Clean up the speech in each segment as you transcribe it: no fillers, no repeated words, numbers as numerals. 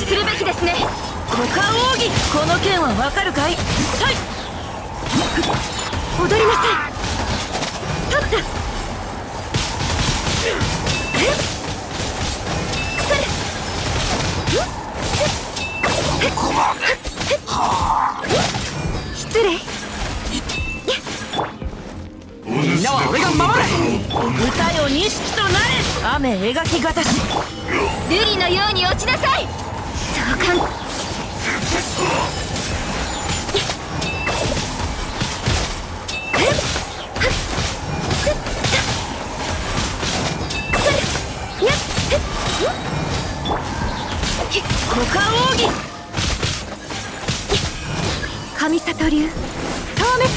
するべきですね。五感奥義、この剣はわかるかい？はい、踊りなさい。取った。失礼。 みんなは俺が守れ。 歌よ錦となれ。雨描きがたし、瑠璃のように落ちなさい。そうかん。五感奥義、神里流透滅。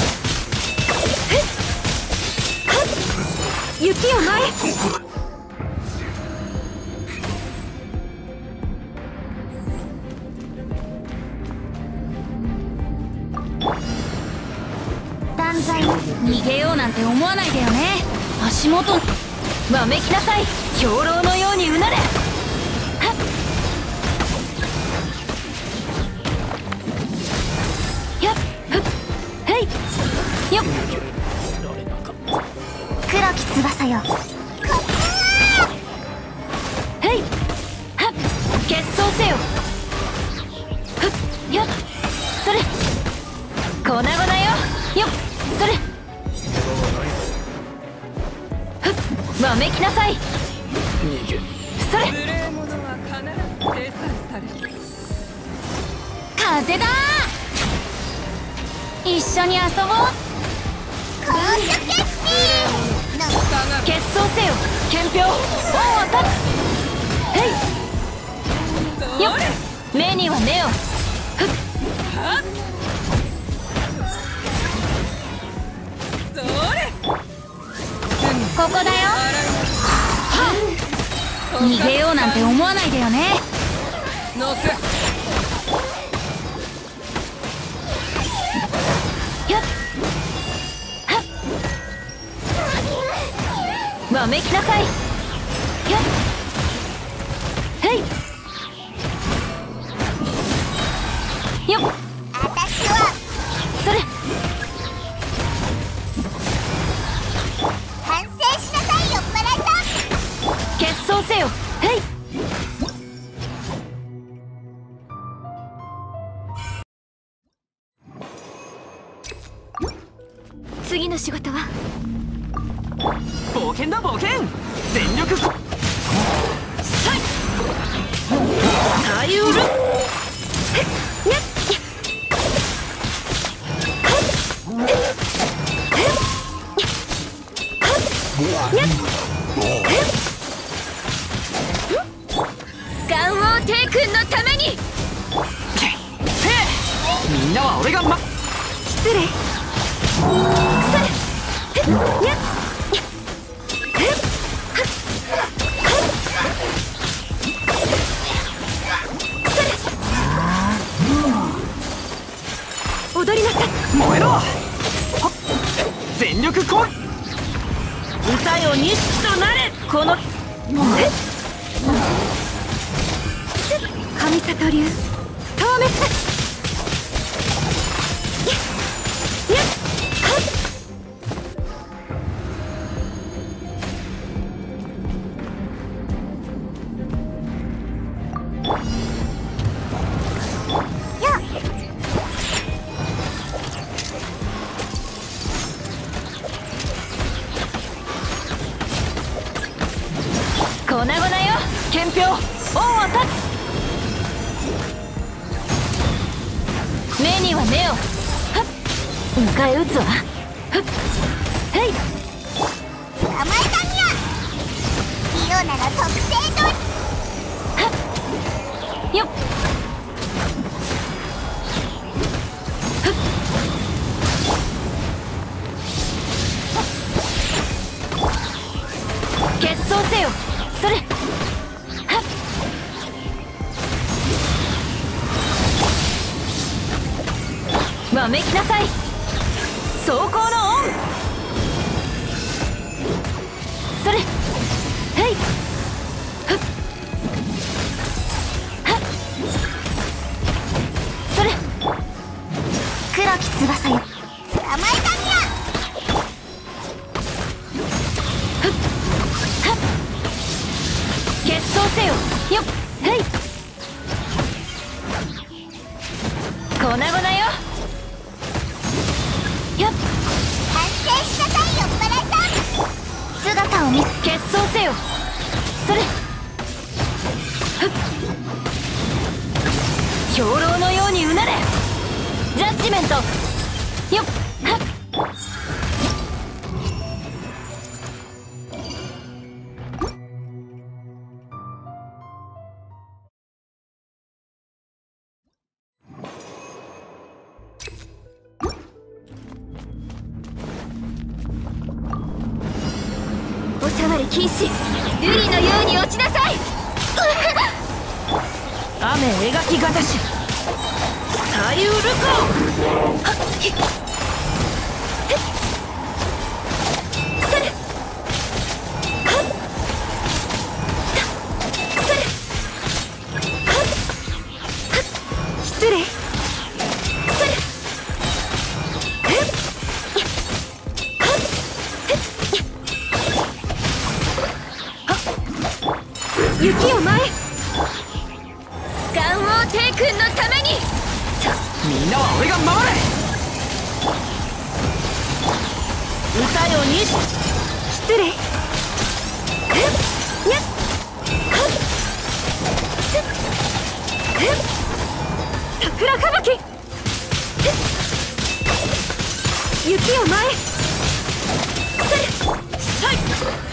雪を前へ。断罪。逃げようなんて思わないでよね。足元わめきなさい。兵糧のようにうなれ。よっ、黒き翼よ。へい、はっ、結晶せよ。ふっ、よっ、それ。粉々よ。よっ、それ。ふっ、わめきなさい。それ。風だー。一緒に遊ぼう。結晶せよ。憲兵恩を断つ。へい、よっ、目には目を。ふっ、ここだよ。はっ、逃げようなんて思わないでよね。わめきなさい。よっ、へい、よっ、私はそれ。反省しなさい、酔っ払いさん。結晶せよ。へい。次の仕事は冒険だ冒険。全力こさい。さゆる。ガンオー帝君のために。 みんなは俺が失礼。それ。やっ、踊りなさい。 燃えろ。全力攻撃。 歌よ錦となれ。この神里流透滅。粉々よ。憲兵恩を断つ。目には目を。はっ、迎え撃つわ。はっ、へい。捕まえたにゃ。リオなら特製と。はっ、よっ、はっ、結晶せよ。それ。はっ、わめきなさい。走行の恩。それ。へい、はっ、はっ、 まえたにゃ。 決勝せよ。よっはい粉々よ。よっ反省しなさい、酔っ払いさん。姿を見決勝せよ。それ兵糧のようにうなれ。ジャッジメントよっはっおしゃわり禁止。瑠璃のように落ちなさい。雨描きがたしさゆるこはっひっへっそれはっそれはっはっ失礼それはっはっ雪を前ガンオー帝君のために。 みんなは俺が守れ。 歌よに失礼やっはっすっ桜吹雪雪を前それさい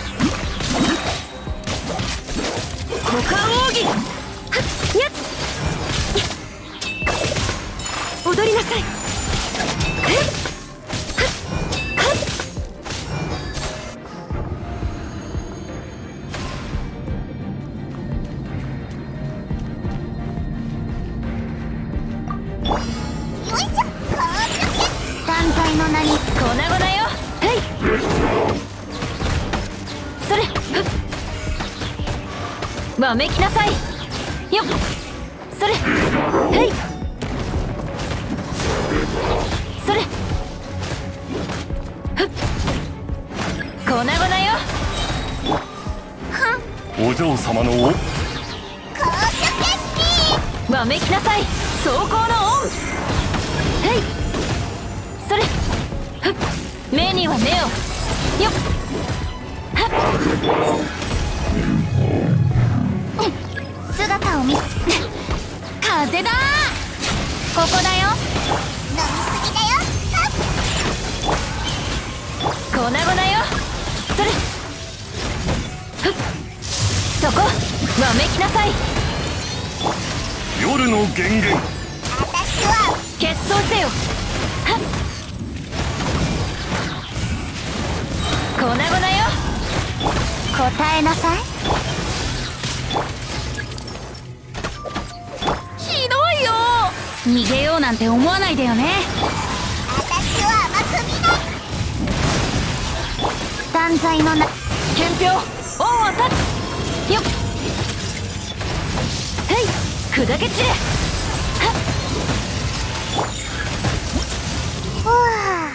股間奥義はっやっ踊りなさい。 よいしょ、断罪の名に粉々よ。はいそれわめきなさいよっそれはいそれふっ粉々よ。 お嬢様のお公主決わめきなさい走行のオンはいそれふっ目には目をよっはっ姿を見風だここだよ。 飲みすぎだよ。 粉々よ。それふっそこわめきなさい。 夜の源源。 私は決勝せよ。はっ粉々よ。 答えなさい。 ひどいよ。逃げようなんて思わないでよね。 私は甘く見ない。断罪の名憲兵恩を立つよっはい砕け散れはっふわ